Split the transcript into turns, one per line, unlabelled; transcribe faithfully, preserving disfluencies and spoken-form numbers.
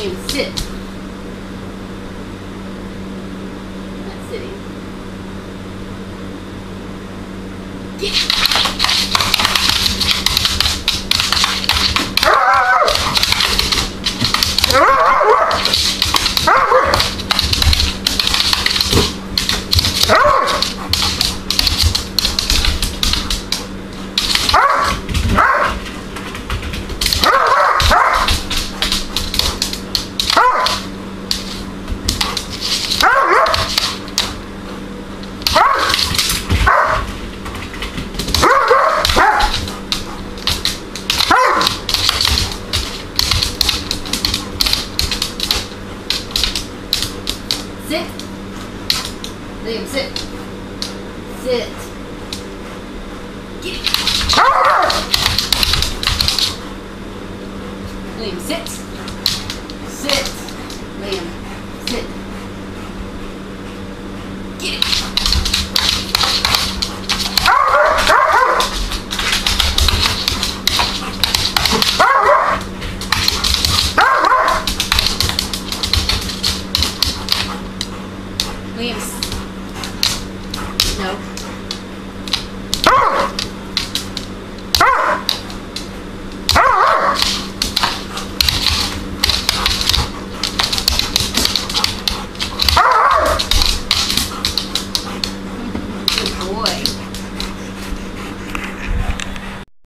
Liam, sit. Not sitting. Get. Sit. Liam, sit. Sit. Get it. Liam, sit. Sit. Liam, sit. Get it. Liam,